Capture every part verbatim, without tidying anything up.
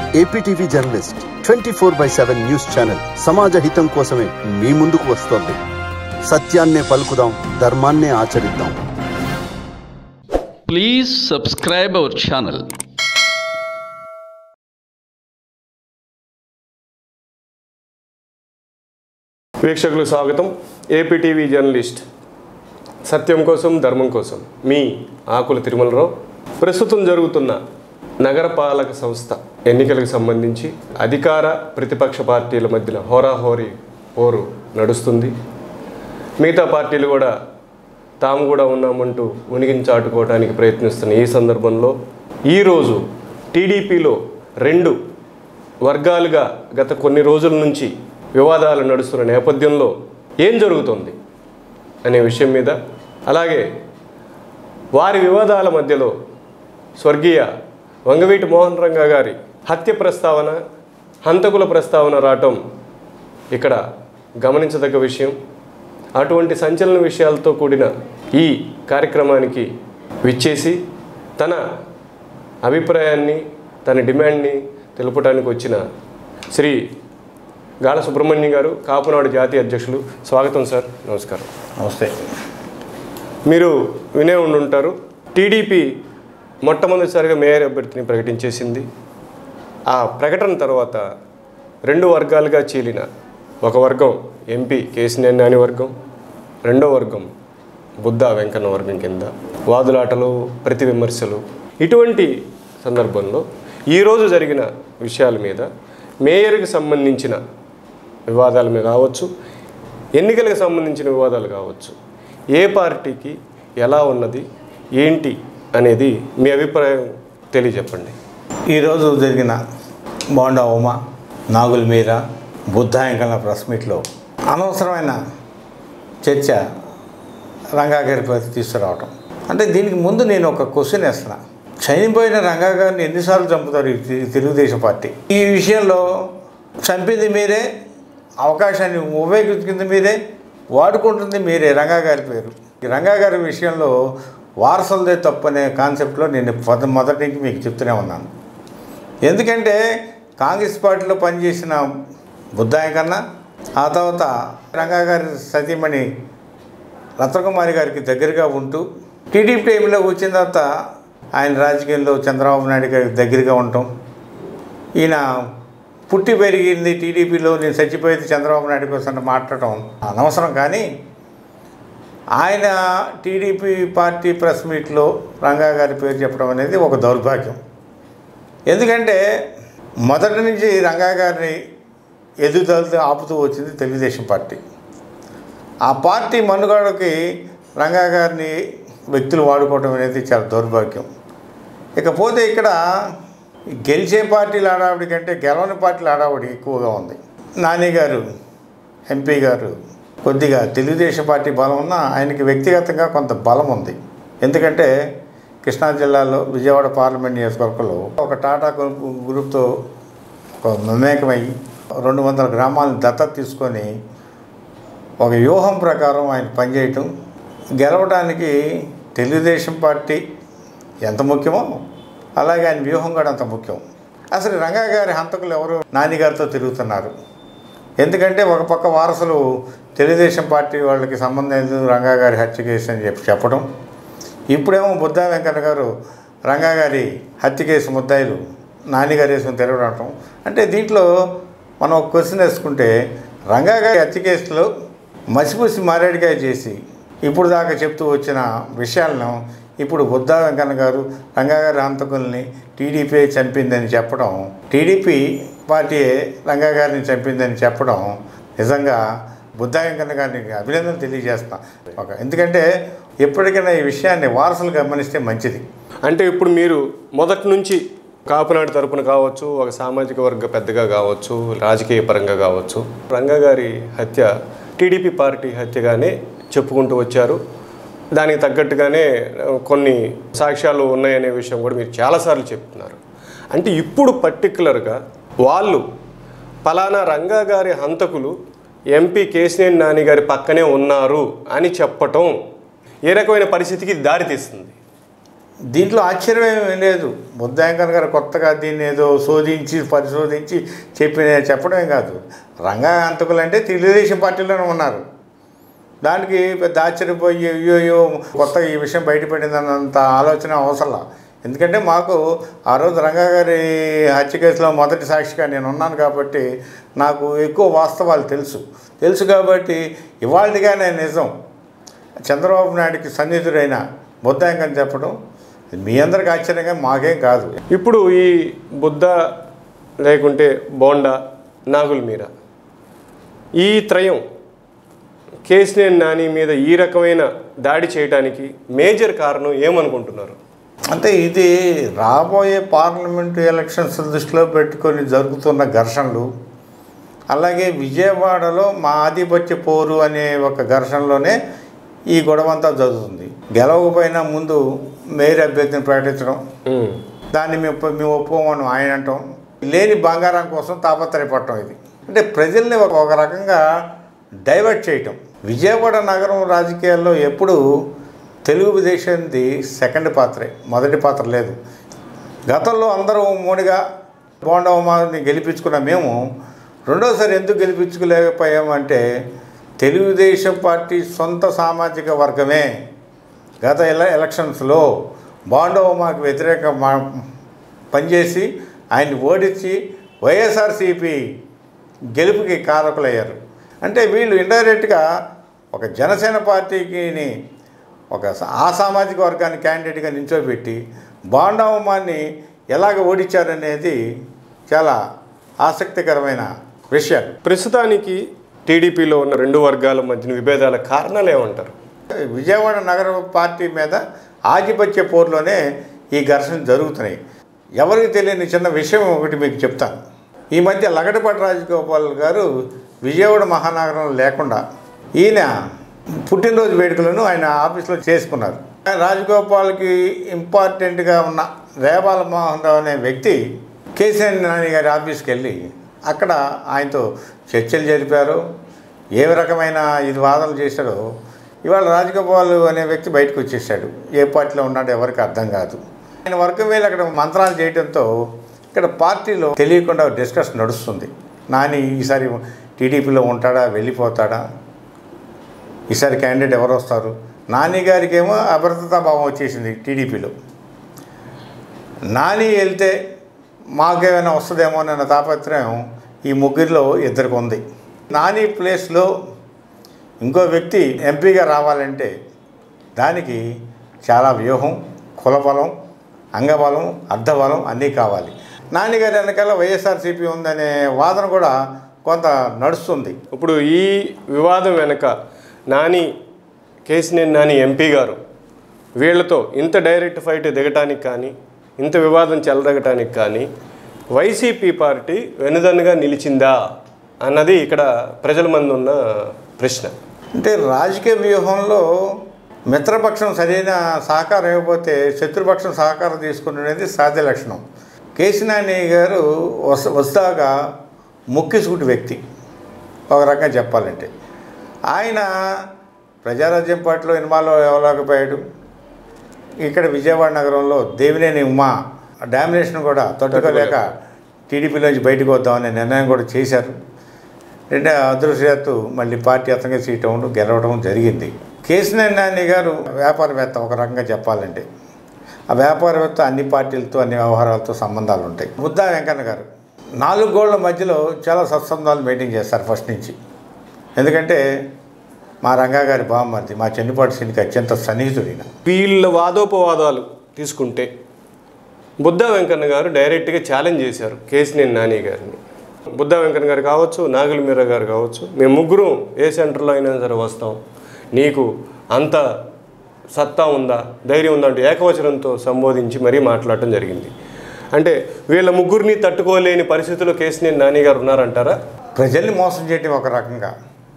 APTV journalist twenty four by seven news channel సమాజ హితం కోసమే మీ ముందుకు వస్తోంది. సత్యాన్నే పలుకుదాం, ధర్మాన్నే ఆచరిద్దాం. Please subscribe our channel. వీక్షకులకు స్వాగతం. ఏపీటీవీ జర్నలిస్ట్ సత్యం కోసం ధర్మం కోసం మీ ఆకుల తిరుమలరావు. ప్రస్తుతం జరుగుతున్న నగరపాలక సంస్థ ఎన్నికలకు సంబంధించి అధికార ప్రతిపక్ష పార్టీల మధ్యన హోరాహోరీ పోరు నడుస్తుంది. మిగతా పార్టీలు కూడా తాము కూడా ఉన్నామంటూ ఉనికిని చాటుకోవడానికి ప్రయత్నిస్తున్న ఈ సందర్భంలో ఈరోజు టీడీపీలో రెండు వర్గాలుగా గత కొన్ని రోజుల నుంచి వివాదాలు నడుస్తున్న నేపథ్యంలో ఏం జరుగుతుంది అనే విషయం మీద, అలాగే వారి వివాదాల మధ్యలో స్వర్గీయ వంగవీటి మోహన్ రంగా గారి హత్య ప్రస్తావన, హంతకుల ప్రస్తావన రావటం ఇక్కడ గమనించదగ్గ విషయం. అటువంటి సంచలన విషయాలతో కూడిన ఈ కార్యక్రమానికి విచ్చేసి తన అభిప్రాయాన్ని, తన డిమాండ్ని తెలుపడానికి వచ్చిన శ్రీ గాల సుబ్రహ్మణ్యం గారు, కాపునాడు జాతీయ అధ్యక్షులు. స్వాగతం సార్. నమస్కారం. నమస్తే. మీరు వినే ఉండుంటారు, టీడీపీ మొట్టమొదటిసారిగా మేయర్ అభ్యర్థిని ప్రకటించేసింది. ఆ ప్రకటన తర్వాత రెండు వర్గాలుగా చీలిన ఒక వర్గం ఎంపీ కేసినేని నాని వర్గం, రెండో వర్గం బుద్ధా వెంకన్న వర్గం కింద వాదులాటలు, ప్రతి విమర్శలు. ఇటువంటి సందర్భంలో ఈరోజు జరిగిన విషయాల మీద, మేయర్కి సంబంధించిన వివాదాల మీద కావచ్చు, ఎన్నికలకు సంబంధించిన వివాదాలు కావచ్చు, ఏ పార్టీకి ఎలా ఉన్నది ఏంటి అనేది మీ అభిప్రాయం తెలియజెప్పండి. ఈరోజు జరిగిన బోండా ఉమా, నాగుల మీరా, బుద్ధా వెంకన్న ప్రెస్ మీట్లో అనవసరమైన చర్చ రంగా గారిపై తీసుకురావటం. అంటే దీనికి ముందు నేను ఒక క్వశ్చన్ వేస్తున్నా. చనిపోయిన రంగా గారిని ఎన్నిసార్లు చంపుతారు ఈ తెలుగుదేశం పార్టీ? ఈ విషయంలో చంపింది మీరే, అవకాశాన్ని ఉపయోగించుకుంది మీరే, వాడుకుంటుంది మీరే. రంగా గారి పేరు, ఈ రంగా గారి విషయంలో వారసులదే తప్పు అనే కాన్సెప్ట్లో నేను మొదటి నుంచి మీకు చెప్తూనే ఉన్నాను. ఎందుకంటే కాంగ్రెస్ పార్టీలో పనిచేసిన బుద్ధా వెంకన్న, ఆ తర్వాత రంగా గారి సతీమణి రత్నకుమారి గారికి దగ్గరగా ఉంటూ, టీడీపీ టైంలో వచ్చిన తర్వాత ఆయన రాజకీయంలో చంద్రబాబు నాయుడు గారికి దగ్గరగా ఉండటం, ఈయన పుట్టి పెరిగింది టీడీపీలో, నేను చచ్చిపోయేది చంద్రబాబు నాయుడు కోసం మాట్లాడటం అనవసరం. కానీ ఆయన టీడీపీ పార్టీ ప్రెస్ మీట్లో రంగా గారి పేరు చెప్పడం అనేది ఒక దౌర్భాగ్యం. ఎందుకంటే మొదటి నుంచి రంగా గారిని ఎదుగుదలతో ఆపుతూ వచ్చింది తెలుగుదేశం పార్టీ. ఆ పార్టీ మనుగడకి రంగా గారిని వ్యక్తులు వాడుకోవడం అనేది చాలా దౌర్భాగ్యం. ఇకపోతే ఇక్కడ గెలిచే పార్టీలు ఆడావిడి కంటే గెలవని పార్టీలు ఆడావిడి ఎక్కువగా ఉంది. నాని గారు ఎంపీ గారు కొద్దిగా తెలుగుదేశం పార్టీ బలం ఉన్నా ఆయనకి వ్యక్తిగతంగా కొంత బలం ఉంది. ఎందుకంటే కృష్ణా జిల్లాలో విజయవాడ పార్లమెంట్ నియోజకవర్గంలో ఒక టాటా గ్రూప్తో ఒక మమేకమై రెండు వందల గ్రామాలను దత్తత తీసుకొని ఒక వ్యూహం ప్రకారం ఆయన పనిచేయటం, గెలవడానికి తెలుగుదేశం పార్టీ ఎంత ముఖ్యమో అలాగే ఆయన వ్యూహం కూడా అంత ముఖ్యం. అసలు రంగా గారి హంతకులు ఎవరు నానిగారితో తిరుగుతున్నారు. ఎందుకంటే ఒక పక్క వారసులు తెలుగుదేశం పార్టీ వాళ్ళకి సంబంధం లేదు రంగా గారి హత్య కేసు అని చెప్పి చెప్పడం, ఇప్పుడేమో బుద్ధా వెంకన్న గారు రంగా గారి హత్య కేసు ముద్దాయిలు నానిగారు వేసుకుని తిరగడం. అంటే దీంట్లో మనం ఒక క్వశ్చన్ వేసుకుంటే, రంగా గారి హత్య కేసులో మసిపూసి మారేడుకాయ చేసి ఇప్పుడు దాకా చెప్తూ వచ్చిన విషయాలను ఇప్పుడు బుద్ధా వెంకన్న గారు రంగా గారి హంతకుల్ని టీడీపీ చంపిందని చెప్పడం, టీడీపీ పార్టీ రంగా గారిని చంపిందని చెప్పడం నిజంగా బుద్ధా వెంకన్న గారిని అభినందన తెలియజేస్తాం. ఒక ఎందుకంటే ఎప్పటికైనా ఈ విషయాన్ని వారసులు గమనిస్తే మంచిది. అంటే ఇప్పుడు మీరు మొదటి నుంచి కాపునాడు తరపున కావచ్చు, ఒక సామాజిక వర్గ పెద్దగా కావచ్చు, రాజకీయ పరంగా కావచ్చు, రంగా గారి హత్య టీడీపీ పార్టీ హత్యగానే చెప్పుకుంటూ వచ్చారు. దానికి తగ్గట్టుగానే కొన్ని సాక్ష్యాలు ఉన్నాయనే విషయం కూడా మీరు చాలాసార్లు చెప్తున్నారు. అంటే ఇప్పుడు పర్టికులర్గా వాళ్ళు పలానా రంగా గారి హంతకులు ఎంపీ కేసినేని నాని గారి పక్కనే ఉన్నారు అని చెప్పటం ఏ రకమైన పరిస్థితికి దారితీస్తుంది? దీంట్లో ఆశ్చర్యం ఏమీ లేదు. బుద్ధాంకర్ గారు కొత్తగా దీన్ని ఏదో శోధించి పరిశోధించి చెప్పిన చెప్పడమే కాదు. రంగా హంతకులు అంటే తెలుగుదేశం పార్టీలోనే ఉన్నారు. దానికి పెద్ద ఆశ్చర్యపోయి అయ్యో అయ్యో కొత్తగా ఈ విషయం బయటపడిందన్నంత ఆలోచన అవసరం. ఎందుకంటే మాకు ఆ రోజు రంగా గారి హత్య కేసులో మొదటి సాక్షిగా నేను ఉన్నాను కాబట్టి నాకు ఎక్కువ వాస్తవాలు తెలుసు తెలుసు కాబట్టి ఇవాళగా నేను నిజం చంద్రబాబు నాయుడికి సన్నిహితుడైన బుద్ధాంకని చెప్పడం మీ అందరికి ఆశ్చర్యంగా మాకేం కాదు. ఇప్పుడు ఈ బుద్ధ లేకుంటే బోండా నాగుల్ మీరా ఈ త్రయం కేసీఆర్ నాని మీద ఈ రకమైన దాడి చేయడానికి మేజర్ కారణం ఏమనుకుంటున్నారు? అంటే ఇది రాబోయే పార్లమెంటు ఎలక్షన్స్ దృష్టిలో పెట్టుకొని జరుగుతున్న ఘర్షణలు, అలాగే విజయవాడలో మా ఆధిపత్య పోరు అనే ఒక ఘర్షణలోనే ఈ గొడవంతా జరుగుతుంది. గెలవకపోయినా ముందు మేయర్ అభ్యర్థిని ప్రకటించడం, దాన్ని మేము మేము ఒప్పుకోమని ఆయన అంటాం, లేని బంగారం కోసం తాపత్రయపడటం. ఇది అంటే ప్రజల్ని ఒక ఒక రకంగా డైవర్ట్ చేయటం. విజయవాడ నగరం రాజకీయాల్లో ఎప్పుడు తెలుగుదేశంది సెకండ్ పాత్రే, మొదటి పాత్ర లేదు. గతంలో అందరూ మూడిగా బోండా ఉమాని గెలిపించుకున్న మేము రెండోసారి ఎందుకు గెలిపించుకోలేకపోయామంటే తెలుగుదేశం పార్టీ సొంత సామాజిక వర్గమే గత ఎల ఎలక్షన్స్లో బోండా ఉమాకి వ్యతిరేక పనిచేసి ఆయన్ని ఓడించి వైఎస్ఆర్సీపీ గెలుపుకి కారకులయ్యారు. అంటే వీళ్ళు ఇండైరెక్ట్గా ఒక జనసేన పార్టీకి ఒక ఆ సామాజిక వర్గాన్ని క్యాండిడేట్గా నిల్చోబెట్టి బోండా ఉమాని ఎలాగ ఓడించారనేది చాలా ఆసక్తికరమైన విషయాలు. ప్రస్తుతానికి టీడీపీలో ఉన్న రెండు వర్గాల మధ్యన విభేదాల కారణాలు ఏమంటారు? విజయవాడ నగర పార్టీ మీద ఆధిపత్య పోరులోనే ఈ ఘర్షణ జరుగుతున్నాయి. ఎవరికి తెలియని చిన్న విషయం ఒకటి మీకు చెప్తాను. ఈ మధ్య లగడపాటి రాజగోపాల్ గారు విజయవాడ మహానగరం లేకుండా ఈయన పుట్టినరోజు వేడుకలను ఆయన ఆఫీస్లో చేసుకున్నారు. రాజగోపాల్కి ఇంపార్టెంట్గా ఉన్న రేబాల మోహన్ రావు అనే వ్యక్తి కేసీఆర్ నాని గారి ఆఫీస్కి వెళ్ళి అక్కడ ఆయనతో చర్చలు జరిపారు. ఏ రకమైన ఇది వాదనలు చేశాడో ఇవాళ రాజగోపాల్ అనే వ్యక్తి బయటకు వచ్చేసాడు. ఏ పార్టీలో ఉన్నాడో ఎవరికి అర్థం కాదు. ఆయన వర్గం వేలు అక్కడ మంత్రాలు చేయడంతో ఇక్కడ పార్టీలో తెలియకుండా డిస్కషన్ నడుస్తుంది. నాని ఈసారి టీడీపీలో ఉంటాడా, వెళ్ళిపోతాడా, ఈసారి క్యాండిడేట్ ఎవరు వస్తారు. నాని గారికి ఏమో అభద్రతా భావం వచ్చేసింది టీడీపీలో. నాని వెళ్తే మాకేమైనా వస్తుందేమో అన్న తాపత్రయం ఈ ముగ్గురిలో ఇద్దరికి ఉంది. నాని ప్లేస్లో ఇంకో వ్యక్తి ఎంపీగా రావాలంటే దానికి చాలా వ్యూహం, కులబలం, అంగబలం, అర్ధబలం అన్నీ కావాలి. నాన్నగారి వెనకాల వైఎస్ఆర్సీపీ ఉందనే వాదన కూడా కొంత నడుస్తుంది. ఇప్పుడు ఈ వివాదం వెనక నాని కేసీఆర్ నాని ఎంపీ గారు వీళ్లతో ఇంత డైరెక్ట్ ఫైట్ దిగటానికి కానీ, ఇంత వివాదం చెలరగటానికి కానీ వైసీపీ పార్టీ వెనుదన్నుగా నిలిచిందా అన్నది ఇక్కడ ప్రజల మంది ఉన్న ప్రశ్న. అంటే రాజకీయ వ్యూహంలో మిత్రపక్షం సరైన సహకారం ఇవ్వకపోతే శత్రుపక్షం సహకారం తీసుకునేది సాధ్య లక్షణం. కేసీనాని గారు వస వస్తాగా ముక్కిసుకుటి వ్యక్తి ఒక రకంగా చెప్పాలంటే. ఆయన ప్రజారాజ్యం పార్టీలో ఇన్వాల్వ్ అవ్వలేకపోయాడు. ఇక్కడ విజయవాడ నగరంలో దేవినేని ఉమా డామినేషన్ కూడా తట్టుకోలేక టీడీపీలోంచి బయటకు వద్దామనే నిర్ణయం కూడా చేశారు. రెండో అదృశ్యత్తు మళ్ళీ పార్టీ అతనిగా సీట్ అవ్వడం గెలవడం జరిగింది. కేసీఆర్ నాని గారు వ్యాపారవేత్త ఒక రకంగా చెప్పాలంటే. ఆ వ్యాపారవేత్త అన్ని పార్టీలతో అన్ని వ్యవహారాలతో సంబంధాలు ఉంటాయి. బుద్ధా వెంకన్న గారు నాలుగు గోళ్ల మధ్యలో చాలా సత్సంబంధాలు మెయింటైన్ చేస్తారు ఫస్ట్ నుంచి. ఎందుకంటే మా రంగా గారి బామ్మర్ది, మా చెన్నిపాటి శ్రీనికి అత్యంత సన్నిహితుడైన. వీళ్ళ వాదోపవాదాలు తీసుకుంటే బుద్ధా వెంకన్న గారు డైరెక్ట్గా ఛాలెంజ్ చేశారు కేసీఆర్ నాని గారిని. బుద్ధా వెంకన్న గారు కావచ్చు, నాగుల మీరా గారు కావచ్చు, మేము ముగ్గురు ఏ సెంటర్లో అయినా సరే వస్తాం, నీకు అంత సత్తా ఉందా, ధైర్యం ఉందా అంటే ఏకవచనంతో సంబోధించి మరీ మాట్లాడటం జరిగింది. అంటే వీళ్ళ ముగ్గురిని తట్టుకోలేని పరిస్థితుల్లో కేసీఆర్ నాని గారు ఉన్నారంటారా? ప్రజల్ని మోసం చేయటం ఒక రకంగా.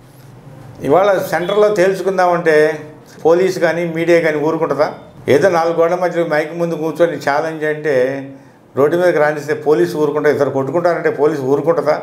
ఇవాళ సెంటర్లో తేల్చుకుందామంటే పోలీసు కానీ మీడియా కానీ ఊరుకుంటుందా? ఏదో నాలుగు గోడల మధ్య మైక్ ముందు కూర్చొని ఛాలెంజ్ అంటే రోడ్డు మీదకి రాణిస్తే పోలీసు ఊరుకుంటా, ఇద్దరు కొట్టుకుంటారంటే పోలీసు ఊరుకుంటుందా?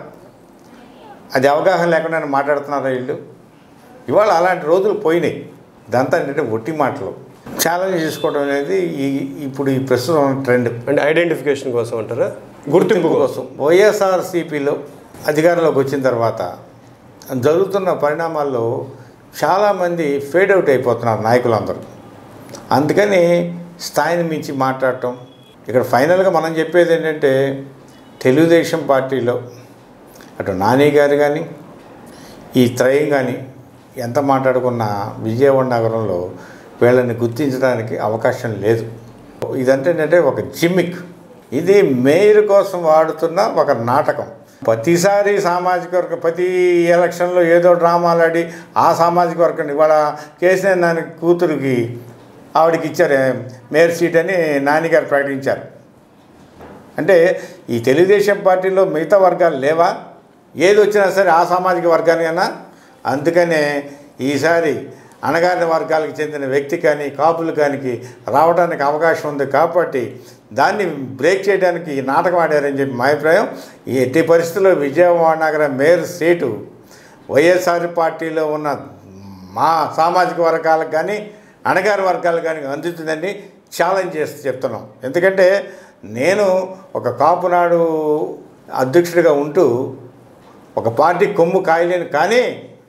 అది అవగాహన లేకుండా మాట్లాడుతున్నారా వీళ్ళు? ఇవాళ అలాంటి రోజులు పోయినాయి. ఇదంతా ఏంటంటే ఒట్టి మాటలు. ఛాలెంజ్ చేసుకోవడం అనేది ఈ ఇప్పుడు ఈ ప్రస్తుతం ట్రెండ్. అంటే ఐడెంటిఫికేషన్ కోసం అంటారా, గుర్తింపు కోసం? వైఎస్ఆర్సీపీలో అధికారంలోకి వచ్చిన తర్వాత జరుగుతున్న పరిణామాల్లో చాలామంది ఫేడ్ అవుట్ అయిపోతున్నారు నాయకులందరూ. అందుకని స్థాయిని మించి మాట్లాడటం. ఇక్కడ ఫైనల్గా మనం చెప్పేది ఏంటంటే, తెలుగుదేశం పార్టీలో అటు నాని గారు కానీ ఈ త్రయం కానీ ఎంత మాట్లాడుకున్నా విజయవాడ నగరంలో వీళ్ళని గుర్తించడానికి అవకాశం లేదు. ఇదంటే ఏంటంటే ఒక జిమ్మిక్. ఇది మేయర్ కోసం వాడుతున్న ఒక నాటకం. ప్రతిసారి సామాజిక వర్గ ప్రతి ఎలక్షన్లో ఏదో డ్రామాలు ఆడి ఆ సామాజిక వర్గాన్ని ఇవాళ కేసీఆర్ నాని కూతురికి ఆవిడకి ఇచ్చారు మేయర్ సీట్ అని నానిగారు ప్రకటించారు. అంటే ఈ తెలుగుదేశం పార్టీలో మిగతా వర్గాలు లేవా? ఏది వచ్చినా సరే ఆ సామాజిక వర్గానికైనా. అందుకనే ఈసారి అణగారిన వర్గాలకు చెందిన వ్యక్తి కానీ కాపులు కానీ రావడానికి అవకాశం ఉంది. కాబట్టి దాన్ని బ్రేక్ చేయడానికి ఈ నాటకం ఆడారని చెప్పి మా అభిప్రాయం. ఈ ఎట్టి పరిస్థితుల్లో విజయవాడ నగర మేయర్ సీటు వైఎస్ఆర్ పార్టీలో ఉన్న మా సామాజిక వర్గాలకు కానీ అణగారి వర్గాలకు కానీ అందుతుందని ఛాలెంజ్ చేస్తూ చెప్తున్నాం. ఎందుకంటే నేను ఒక కాపునాడు అధ్యక్షుడిగా ఉంటూ ఒక పార్టీ కొమ్ము కాయలేను, కానీ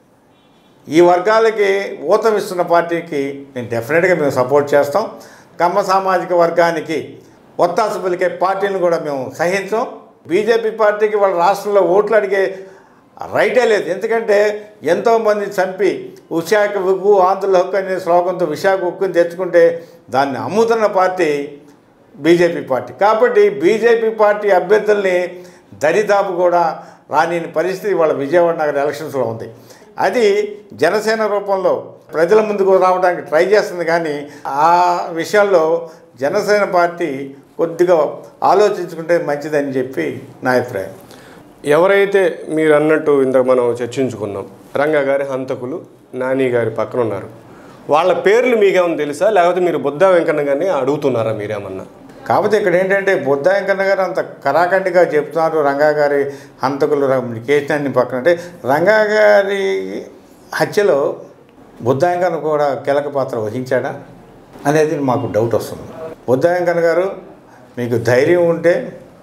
ఈ వర్గాలకి ఊతమిస్తున్న పార్టీకి నేను డెఫినెట్గా మేము సపోర్ట్ చేస్తాం. కమ్మ సామాజిక వర్గానికి ఒత్తాసు పలికే పార్టీని కూడా మేము సహించాం. బీజేపీ పార్టీకి వాళ్ళ రాష్ట్రంలో ఓట్లు అడిగే రైటే లేదు. ఎందుకంటే ఎంతోమంది చంపి విశాఖ ఉక్కు ఆంధ్రుల హక్కు అనే శ్లోకంతో విశాఖ ఉక్కుని తెచ్చుకుంటే దాన్ని అమ్ముతున్న పార్టీ బీజేపీ పార్టీ. కాబట్టి బీజేపీ పార్టీ అభ్యర్థుల్ని దరిదాపు కూడా రాని పరిస్థితి వాళ్ళ విజయవాడ నగర ఎలక్షన్స్లో ఉంది. అది జనసేన రూపంలో ప్రజల ముందుకు రావడానికి ట్రై చేస్తుంది. కానీ ఆ విషయాల్లో జనసేన పార్టీ కొద్దిగా ఆలోచించుకుంటే మంచిదని చెప్పి నా అభిప్రాయం. ఎవరైతే మీరు అన్నట్టు ఇందాక మనం చర్చించుకున్నాం, రంగా గారి హంతకులు నాని గారి పక్కన ఉన్నారు, వాళ్ళ పేర్లు మీకేమన్నా తెలుసా, లేకపోతే మీరు బుద్ధా వెంకన్న గారిని అడుగుతున్నారా మీరేమన్నా? కాకపోతే ఇక్కడ ఏంటంటే బుద్ధా వెంకన్న గారు అంత కరాఖండిగా చెప్తున్నారు రంగా గారి హంతకులు కేసీఆర్ని పక్కన. అంటే రంగా గారి హత్యలో బుద్ధా వెంకన్న కూడా కీలక పాత్ర వహించాడా అనేది మాకు డౌట్ వస్తుంది. బుద్ధా వెంకన్న గారు మీకు ధైర్యం ఉంటే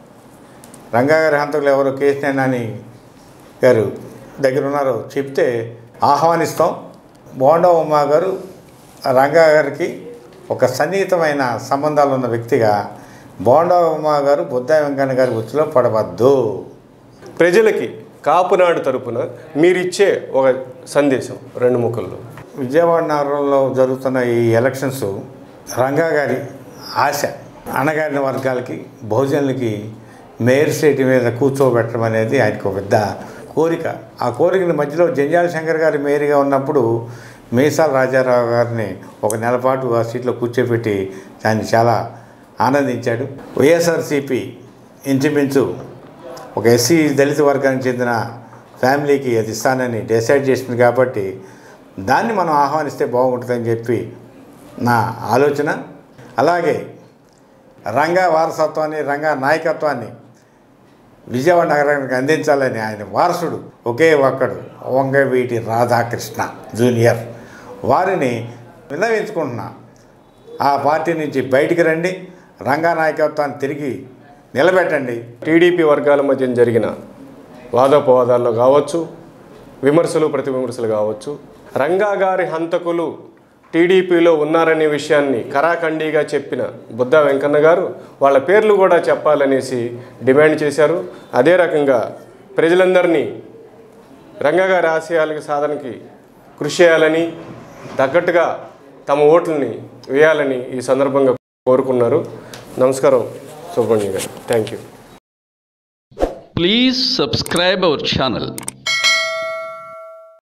రంగా గారి హంతకులు ఎవరో కేసీఆర్ నాని గారు దగ్గర ఉన్నారో చెప్తే ఆహ్వానిస్తాం. బోండా ఉమా గారు రంగా గారికి ఒక సన్నిహితమైన సంబంధాలు ఉన్న వ్యక్తిగా బోండా ఉమా గారు బుద్ధా వెంకన్న గారి ఉచ్చులో పడవద్దు. ప్రజలకి కాపునాడు తరపున మీరిచ్చే ఒక సందేశం రెండు ముక్కల్లో. విజయవాడ నగరంలో జరుగుతున్న ఈ ఎలక్షన్స్ రంగా గారి ఆశ, అణగారిన వర్గాలకి బహుజనులకి మేయర్ సీటు మీద కూర్చోబెట్టడం అనేది ఆయనకు ఒక పెద్ద కోరిక. ఆ కోరికని మధ్యలో జంజాల శంకర్ గారి మేయర్గా ఉన్నప్పుడు మీసాల రాజారావు గారిని ఒక నెల పాటు ఆ సీట్లో కూర్చోబెట్టి దాన్ని చాలా ఆనందించాడు. వైఎస్ఆర్సీపీ ఇంచుమించు ఒక ఎస్సీ దళిత వర్గానికి చెందిన ఫ్యామిలీకి అది ఇస్తానని డిసైడ్ చేసింది. కాబట్టి దాన్ని మనం ఆహ్వానిస్తే బాగుంటుందని చెప్పి నా ఆలోచన. అలాగే రంగా వారసత్వాన్ని, రంగా నాయకత్వాన్ని విజయవాడ నగరానికి అందించాలని ఆయన వారసుడు ఒకే ఒక్కడు వంగవీటి రాధాకృష్ణ జూనియర్ వారిని విన్నవించుకుంటున్నా. ఆ పార్టీ నుంచి బయటికి రండి, రంగా నాయకత్వాన్ని తిరిగి నిలబెట్టండి. టీడీపీ వర్గాల మధ్య జరిగిన వాదోపవాదాల్లో కావచ్చు, విమర్శలు ప్రతి విమర్శలు కావచ్చు, రంగా గారి హంతకులు టీడీపీలో ఉన్నారనే విషయాన్ని కరాఖండిగా చెప్పిన బుద్ధా వెంకన్న గారు వాళ్ళ పేర్లు కూడా చెప్పాలనేసి డిమాండ్ చేశారు. అదే రకంగా ప్రజలందరినీ రంగా గారి ఆశయాలకి సాధనకి కృషి చేయాలని, తగ్గట్టుగా తమ ఓట్లని వేయాలని ఈ సందర్భంగా కోరుకున్నారు. నమస్కారం సుబ్రహ్మణ్య గారు. Thank you. Please subscribe our channel.